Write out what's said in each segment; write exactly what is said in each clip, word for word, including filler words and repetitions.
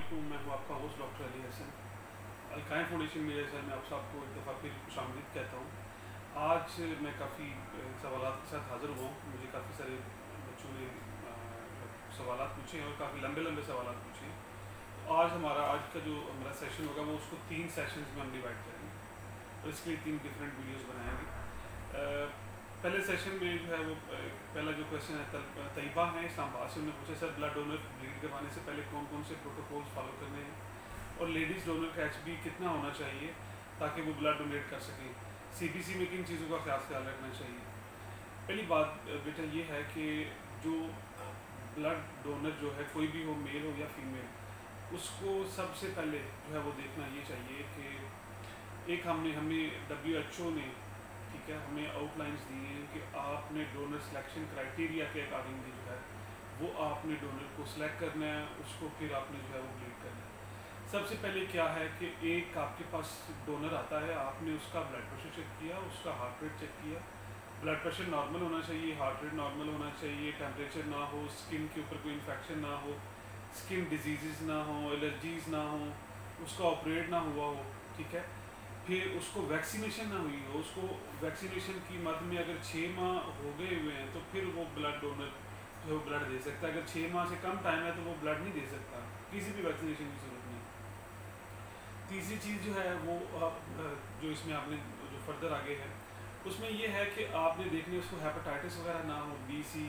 अस्सलामुअलैकुम। मैं हूँ आपका host doctor Ali Hasan. Alqayam foundation media से मैं आप सबको एक दफ़ा फिर खुशामदीद कहता हूँ। आज मैं काफ़ी सवालात के साथ हाज़िर हुआ हूँ। मुझे काफ़ी सारे बच्चों ने सवालात पूछे हैं और काफ़ी लंबे लंबे सवालात पूछे हैं। तो आज हमारा आज का जो हमारा सेशन होगा वो उसको तीन सेशंस में हम डिवाइड करेंगे और इसके लिए तीन डिफरेंट वीडियोज़ बनाएंगे। पहले सेशन में जो है वो पहला जो क्वेश्चन है तैयबा है इस्लामाबाद से, उन्होंने पूछा सर ब्लड डोनर ब्लीड करवाने से पहले कौन कौन से प्रोटोकॉल्स फॉलो करने हैं और लेडीज़ डोनर का एच बी कितना होना चाहिए ताकि वो ब्लड डोनेट कर सकें, सी बी सी में किन चीज़ों का खास ख्याल रखना चाहिए। पहली बात बेटा ये है कि जो ब्लड डोनर जो है कोई भी हो, मेल हो या फीमेल, उसको सबसे पहले जो है वो देखना ये चाहिए कि एक हमने हमें डब्ल्यू एच ओ ने ठीक है हमें आउटलाइंस दी हैं कि आपने डोनर सिलेक्शन क्राइटेरिया के अकॉर्डिंगली जो है वो आपने डोनर को सिलेक्ट करना है, उसको फिर आपने जो है वो ब्लीड करना है। सबसे पहले क्या है कि एक आपके पास डोनर आता है, आपने उसका ब्लड प्रेशर चेक किया, उसका हार्ट रेट चेक किया। ब्लड प्रेशर नॉर्मल होना चाहिए, हार्ट रेट नॉर्मल होना चाहिए, टेम्परेचर ना हो, स्किन के ऊपर कोई इन्फेक्शन ना हो, स्किन डिजीज़ ना हो, एलर्जीज़ ना हो, उसका ऑपरेट ना हुआ हो, ठीक है। फिर उसको वैक्सीनेशन ना हुई हो, उसको वैक्सीनेशन की मद में अगर छः माह हो गए हुए हैं तो फिर वो ब्लड डोनर जो ब्लड दे सकता है। अगर छः माह से कम टाइम है तो वो ब्लड नहीं दे सकता, किसी भी वैक्सीनेशन की जरूरत नहीं। तीसरी चीज़ जो है वो जो इसमें आपने जो फर्दर आगे है उसमें ये है कि आपने देखने उसको हेपेटाइटिस वगैरह ना हो, बी सी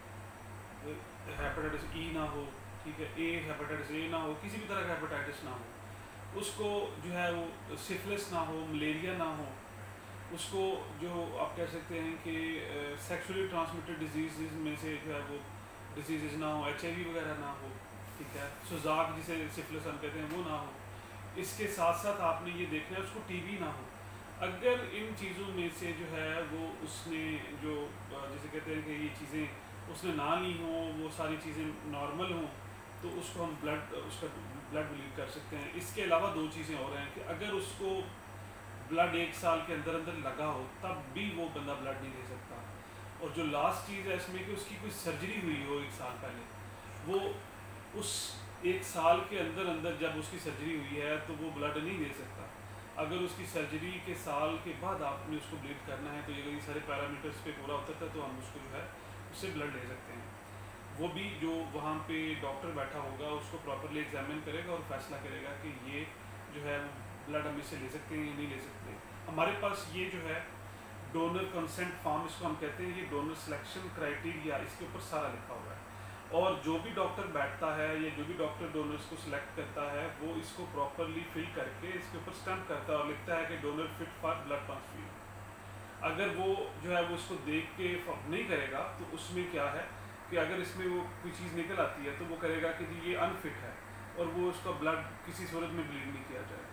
हेपेटाइटिस ई ना हो, ठीक है, ए हेपेटाइटिस ए ना हो, किसी भी तरह का हेपेटाइटिस ना हो, उसको जो है वो सिफिलिस ना हो, मलेरिया ना हो, उसको जो आप कह सकते हैं कि सेक्सुअली ट्रांसमिटेड डिजीज़ में से जो है वो डिजीज़ ना हो, एच आई वी वगैरह ना हो, ठीक है, सुजाक जिसे सिफिलिस हम कहते हैं वो ना हो। इसके साथ साथ आपने ये देखना है उसको टी बी ना हो। अगर इन चीज़ों में से जो है वो उसने जो जैसे कहते हैं कि ये चीज़ें उसने ना ली हों, वो सारी चीज़ें नॉर्मल हों, तो उसको हम ब्लड उसका ब्लड ब्लीड कर सकते हैं। इसके अलावा दो चीज़ें और हैं कि अगर उसको ब्लड एक साल के अंदर अंदर लगा हो तब भी वो बंदा ब्लड नहीं दे सकता। और जो लास्ट चीज़ है इसमें कि उसकी कोई सर्जरी हुई हो एक साल पहले, वो उस एक साल के अंदर अंदर जब उसकी सर्जरी हुई है तो वो ब्लड नहीं दे सकता। अगर उसकी सर्जरी के साल के बाद आपने उसको ब्लीड करना है तो ये ये सारे पैरामीटर्स पे पूरा उतरता है तो हम उसको जो है उससे ब्लड ले सकते हैं। वो भी जो वहाँ पे डॉक्टर बैठा होगा उसको प्रॉपरली एग्जामिन करेगा और फैसला करेगा कि ये जो है ब्लड हम इससे ले सकते हैं या नहीं ले सकते। हमारे पास ये जो है डोनर कंसेंट फॉर्म इसको हम कहते हैं, ये डोनर सिलेक्शन क्राइटेरिया इसके ऊपर सारा लिखा हुआ है। और जो भी डॉक्टर बैठता है या जो भी डॉक्टर डोनर्स को सिलेक्ट करता है वो इसको प्रॉपरली फिल करके इसके ऊपर स्टैम्प करता है और लिखता है कि donor fit for blood transfusion. अगर वो जो है वो इसको देख के नहीं करेगा तो उसमें क्या है कि अगर इसमें वो कोई चीज़ निकल आती है तो वो करेगा कि जी ये अनफिट है और वो उसका ब्लड किसी सूरत में ब्लीड नहीं किया जाएगा।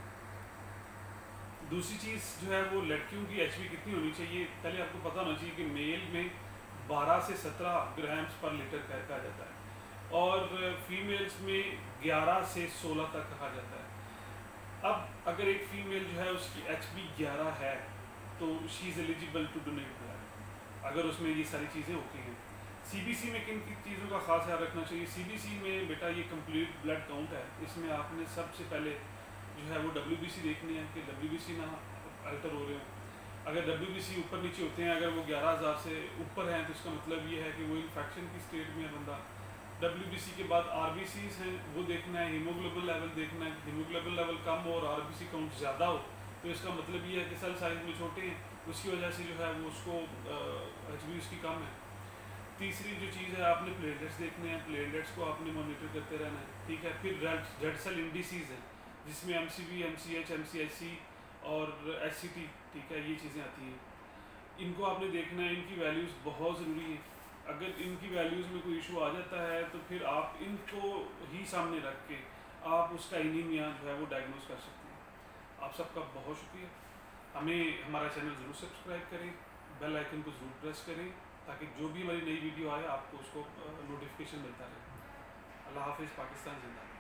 दूसरी चीज़ जो है वो लड़कियों की एच बी कितनी होनी चाहिए, पहले आपको पता होना चाहिए कि मेल में बारह से सत्रह ग्राम्स पर लीटर कहा जाता है और फीमेल्स में ग्यारह से सोलह तक कहा जाता है। अब अगर एक फीमेल जो है उसकी एच बी ग्यारह है तो she is eligible to donate blood अगर उसमें ये सारी चीज़ें होती हैं। सी बी सी में किन किन चीज़ों का खास ख्याल रखना चाहिए। सी बी सी में बेटा ये कंप्लीट ब्लड काउंट है, इसमें आपने सबसे पहले जो है वो डब्ल्यू बी सी देखनी है कि डब्ल्यू बी सी ना अल्टर हो रहे हो। अगर डब्ल्यू बी सी ऊपर नीचे होते हैं, अगर वो ग्यारह हज़ार से ऊपर हैं तो इसका मतलब ये है कि वो इन्फेक्शन की स्टेट में है बंदा। डब्ल्यू बी सी के बाद आर बी सीज हैं वो देखना है, हीमोग्लोबिन लेवल देखना है, हीमोग्लोबिन लेवल कम हो और आर बी सी काउंट ज़्यादा हो तो इसका मतलब ये है कि सेल साइज में छोटे हैं, उसकी वजह से जो है वो उसको एच बी उसकी कम है। तीसरी जो चीज़ है आपने प्लेटलेट्स देखने हैं, प्लेटलेट्स को आपने मॉनिटर करते रहना है, ठीक है। फिर रेड सेल इंडिसीज हैं जिसमें M C B, M C H, M C H C और एच सी टी, ठीक है, ये चीज़ें आती हैं। इनको आपने देखना है, इनकी वैल्यूज़ बहुत ज़रूरी है। अगर इनकी वैल्यूज़ में कोई इशू आ जाता है तो फिर आप इनको ही सामने रख के आप उसका एनीमिया जो है वो डायग्नोज कर सकते हैं। आप सबका बहुत शुक्रिया। हमें हमारा चैनल ज़रूर सब्सक्राइब करें, बेल आइकन को ज़रूर प्रेस करें ताकि जो भी हमारी नई वीडियो आए आपको उसको नोटिफिकेशन मिलता रहे। अल्लाह हाफिज़। पाकिस्तान जिंदाबाद।